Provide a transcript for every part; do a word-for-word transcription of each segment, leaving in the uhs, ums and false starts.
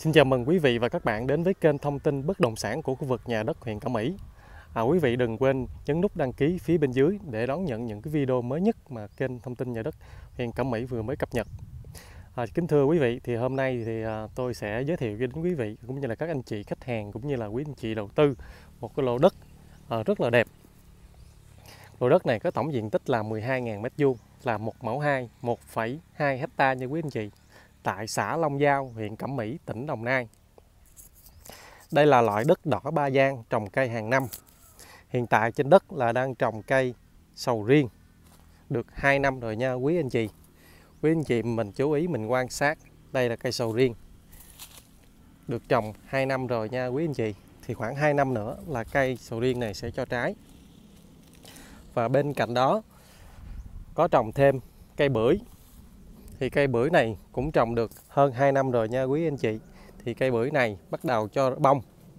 Xin chào mừng quý vị và các bạn đến với kênh thông tin bất động sản của khu vực nhà đất huyện Cẩm Mỹ. À, quý vị đừng quên nhấn nút đăng ký phía bên dưới để đón nhận những cái video mới nhất mà kênh thông tin nhà đất huyện Cẩm Mỹ vừa mới cập nhật. À, kính thưa quý vị, thì hôm nay thì à, tôi sẽ giới thiệu đến quý vị cũng như là các anh chị khách hàng cũng như là quý anh chị đầu tư một cái lô đất à, rất là đẹp. Lô đất này có tổng diện tích là mười hai nghìn mét vuông, là một mẫu hai, một phẩy hai hecta nha quý anh chị, tại xã Long Giao, huyện Cẩm Mỹ, tỉnh Đồng Nai. Đây là loại đất đỏ Ba Giang trồng cây hàng năm. Hiện tại trên đất là đang trồng cây sầu riêng được hai năm rồi nha quý anh chị. Quý anh chị mình chú ý mình quan sát, đây là cây sầu riêng được trồng hai năm rồi nha quý anh chị. Thì khoảng hai năm nữa là cây sầu riêng này sẽ cho trái. Và bên cạnh đó có trồng thêm cây bưởi. Thì cây bưởi này cũng trồng được hơn hai năm rồi nha quý anh chị. Thì cây bưởi này bắt đầu cho bông.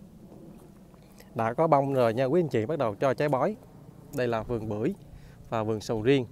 Đã có bông rồi nha quý anh chị, bắt đầu cho trái bói. Đây là vườn bưởi và vườn sầu riêng.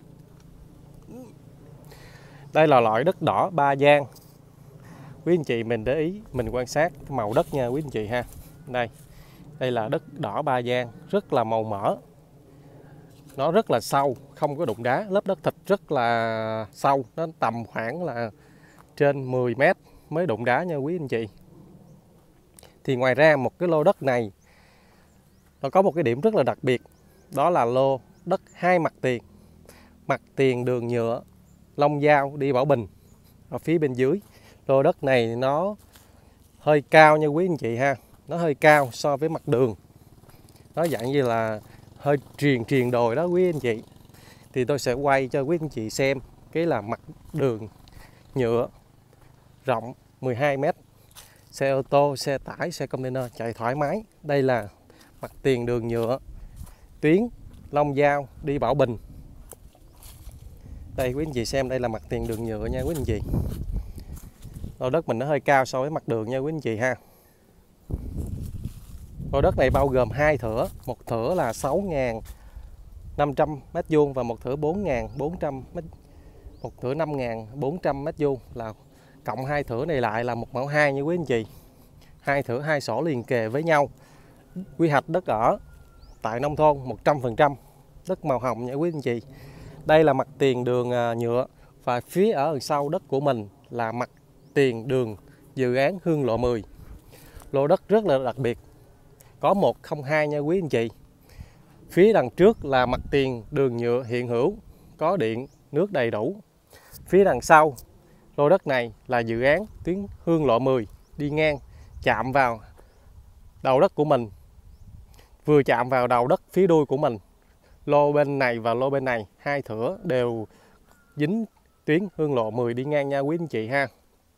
Đây là loại đất đỏ Ba Giang. Quý anh chị mình để ý, mình quan sát cái màu đất nha quý anh chị ha. Đây, đây là đất đỏ Ba Giang, rất là màu mỡ. Nó rất là sâu, không có đụng đá, lớp đất thịt rất là sâu, nó tầm khoảng là trên mười mét mới đụng đá nha quý anh chị. Thì ngoài ra một cái lô đất này nó có một cái điểm rất là đặc biệt, đó là lô đất hai mặt tiền. Mặt tiền đường nhựa Long Giao đi Bảo Bình ở phía bên dưới. Lô đất này nó hơi cao nha quý anh chị ha, nó hơi cao so với mặt đường. Nó dạng như là hơi triền triền đồi đó quý anh chị. Thì tôi sẽ quay cho quý anh chị xem cái là mặt đường nhựa rộng mười hai mét. Xe ô tô, xe tải, xe container chạy thoải mái. Đây là mặt tiền đường nhựa tuyến Long Giao đi Bảo Bình. Đây quý anh chị xem, đây là mặt tiền đường nhựa nha quý anh chị. Lô đất mình nó hơi cao so với mặt đường nha quý anh chị ha. Lô đất này bao gồm hai thửa, một thửa là sáu nghìn năm trăm mét vuông và một thửa bốn nghìn bốn trăm mét, một thửa năm nghìn bốn trăm mét vuông, là cộng hai thửa này lại là một mẫu hai nha quý anh chị. Hai thửa hai sổ liền kề với nhau. Quy hoạch đất ở tại nông thôn một trăm phần trăm đất màu hồng nha quý anh chị. Đây là mặt tiền đường nhựa và phía ở sau đất của mình là mặt tiền đường dự án Hương Lộ mười. Lô đất rất là đặc biệt, có một không hai nha quý anh chị. Phía đằng trước là mặt tiền đường nhựa hiện hữu, có điện nước đầy đủ. Phía đằng sau lô đất này là dự án tuyến Hương Lộ mười đi ngang, chạm vào đầu đất của mình, vừa chạm vào đầu đất phía đuôi của mình. Lô bên này và lô bên này hai thửa đều dính tuyến Hương Lộ mười đi ngang nha quý anh chị ha.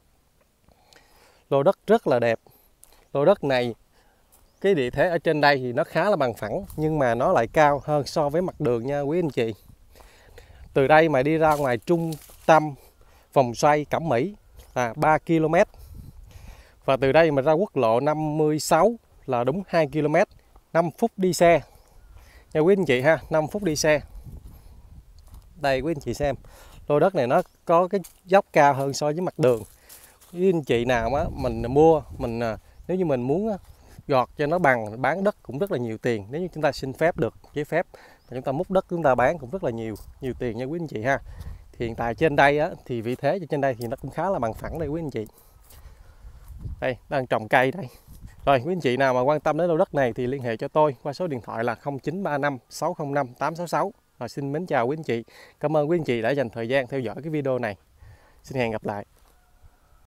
Lô đất rất là đẹp. Lô đất này cái địa thế ở trên đây thì nó khá là bằng phẳng, nhưng mà nó lại cao hơn so với mặt đường nha quý anh chị. Từ đây mà đi ra ngoài trung tâm vòng xoay Cẩm Mỹ là ba ki lô mét. Và từ đây mà ra quốc lộ năm mươi sáu là đúng hai ki lô mét, năm phút đi xe nha quý anh chị ha, năm phút đi xe. Đây quý anh chị xem, lô đất này nó có cái dốc cao hơn so với mặt đường. Quý anh chị nào á mình mua, mình nếu như mình muốn gọt cho nó bằng, bán đất cũng rất là nhiều tiền. Nếu như chúng ta xin phép được giấy phép chúng ta múc đất chúng ta bán cũng rất là nhiều nhiều tiền nha quý anh chị ha. Thì hiện tại trên đây á, thì vị thế trên đây thì nó cũng khá là bằng phẳng đây quý anh chị. Đây đang trồng cây đây. Rồi quý anh chị nào mà quan tâm đến lô đất này thì liên hệ cho tôi qua số điện thoại là không chín ba năm sáu không năm tám sáu sáu. Rồi xin mến chào quý anh chị. Cảm ơn quý anh chị đã dành thời gian theo dõi cái video này. Xin hẹn gặp lại.